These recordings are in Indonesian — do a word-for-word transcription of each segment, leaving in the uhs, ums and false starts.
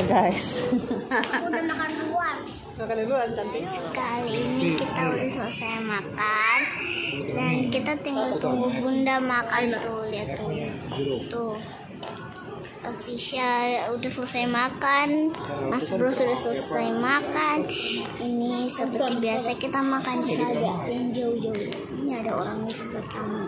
guys. Udah makan luar. Makan luar cantik. Kali ini kita udah selesai makan dan kita tinggal tunggu bunda makan tuh, lihat tuh. Tuh. Official udah selesai makan, Mas Bro sudah selesai makan. Ini seperti biasa kita makan saja yang jauh-jauh. Ini ada orang di sebelah kami.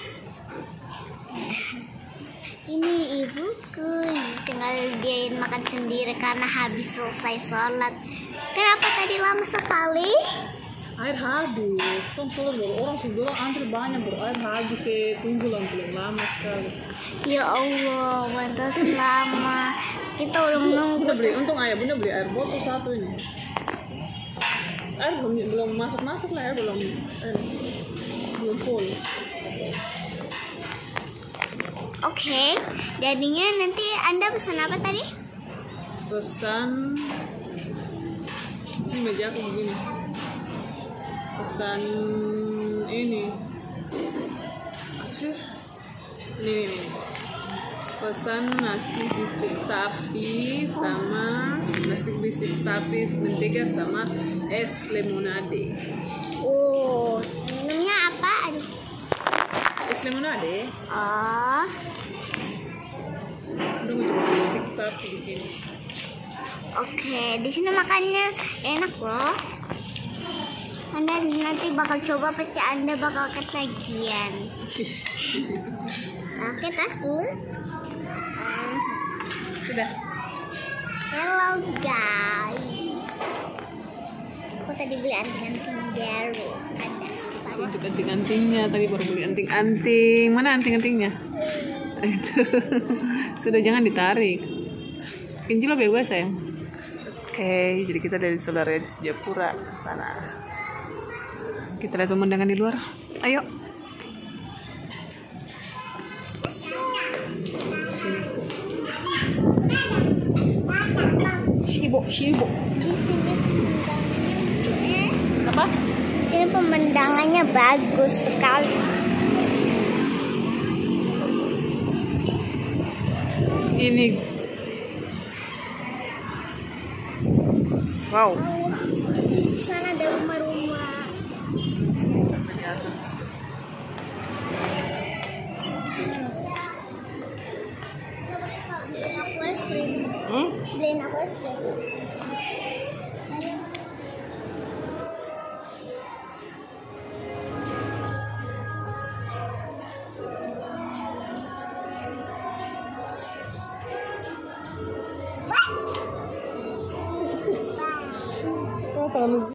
Ini ibuku, tinggal dia makan sendiri karena habis selesai sholat. Kenapa tadi lama sekali? Air habis, kan sholat baru orang sudah antri banyak bro, air habis sih, tunggu lah belum lama sekali. Ya Allah, pantas lama. Kita udah menunggu. Bunda beli, untung ayah bunda beli air botol satu ini. Air belum belum masuk masuk lah ya, belum air, belum full. Oke, okay. Jadinya nanti Anda pesan apa tadi? Pesan ini meja aku begini. Pesan ini. Apa sih? Ini, ini, ini. Pesan nasi bistik sapi sama nasi bistik sapi mentega sama es lemonade. Oh, minumnya apa? Aduh. Es lemonade. Oh. Udah mau coba bistik sapi di sini. Oke, di sini makannya enak loh. Anda nanti bakal coba pasti Anda bakal ketagihan. Oke, tasku. Sudah. Hello guys. Aku tadi beli anting-anting baru. Ada. Tunjuk anting-antingnya, tadi baru beli anting-anting. Mana anting-antingnya? Itu. Sudah, jangan ditarik. Kinci lo bebas sayang. Oke, jadi kita dari Saudara Japura sana. Kita lihat pemandangan di luar. Ayo. Sini. Shibo, shibo. Di sini pemandangannya Apa? Di sini pemandangannya bagus sekali. Ini. Wow. Di sana ada rumah-rumah. Di atas. Beliin aku es krim. Hmm? Beliin aku es krim. Oh, kalau